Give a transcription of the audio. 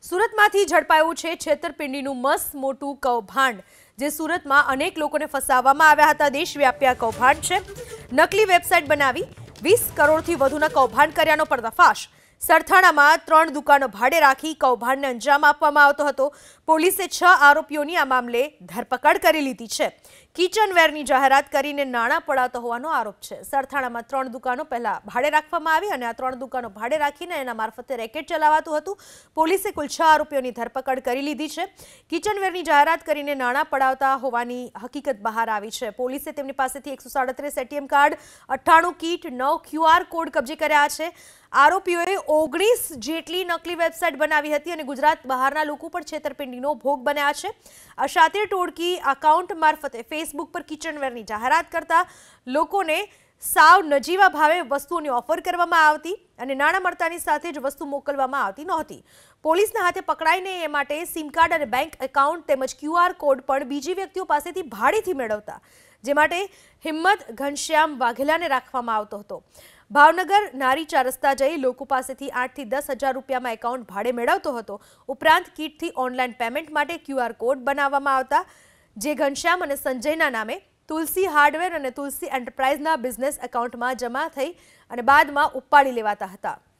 સુરતમાંથી ઝડપાયું છે છેતરપિંડીનું મસ્ત મોટું કૌભાંડ, જે સુરતમાં અનેક લોકોને ફસાવવામાં આવ્યા હતા। દેશવ્યાપી આ કૌભાંડ છે। નકલી વેબસાઇટ બનાવી 20 કરોડથી વધુના કૌભાંડ કર્યાનો પર્દાફાશ। સરથાણામાં 3 દુકાનો ભાડે રાખી કૌભાંડને અંજામ આપવામાં આવતો હતો। પોલીસે 6 આરોપીઓની આ મામલે ધરપકડ કરી લીધી છે। કિચનવેરની જાહેરાત કરીને નાણાં પડાવતો હોવાનો આરોપ છે। સરથાણામાં 3 દુકાનો પહેલા ભાડે રાખવામાં આવી અને આ 3 દુકાનો ભાડે રાખીને એના મારફતે રેકેટ ચલાવાતું હતું। પોલીસે કુલ 6 આરોપીઓની ધરપકડ કરી લીધી છે। કિચનવેરની જાહેરાત કરીને નાણાં પડાવતા હોવાની હકીકત બહાર આવી છે। પોલીસે તેમની પાસેથી 137 ATM card, 98 kit, 9 QR code કબજે કર્યા છે। આરોપીઓએ 19 જેટલી નકલી વેબસાઇટ બનાવી હતી અને ગુજરાત બહારના લોકો પણ છેતરપિંડીનો ભોગ બન્યા છે। આ શાतिर ટોળકી એકાઉન્ટ મારફતે ફેસબુક પર કિચનવેરની જાહેરાત કરતા લોકોને સાવ નજીવા ભાવે વસ્તુઓની ઓફર કરવામાં આવતી અને નાણાં મળતાની સાથે જ વસ્તુ મોકલવામાં આવતી નહોતી। પોલીસના હાથે પકડાઈને એ માટે સિમ કાર્ડ અને બેંક એકાઉન્ટ તેમજ QR કોડ પણ બીજી વ્યક્તિઓ પાસેથી ભાડેથી મેળવતા, જે માટે હિંમત ઘનશ્યામ વાઘેલાને રાખવામાં આવતો હતો। ભાવનગર નારી 4 રસ્તા જઈ લોકો પાસેથી 8 થી 10 હજાર રૂપિયામાં એકાઉન્ટ ભાડે મેળવતો હતો। ઉપરાંત કીટથી ઓનલાઈન પેમેન્ટ માટે QR કોડ બનાવવામાં આવતા, જે ઘનશ્યામ અને સંજયના નામે તુલસી હાર્ડવેર અને તુલસી એન્ટરપ્રાઇઝના બિઝનેસ એકાઉન્ટમાં જમા થઈ અને બાદમાં ઉપાડી લેવાતા હતા।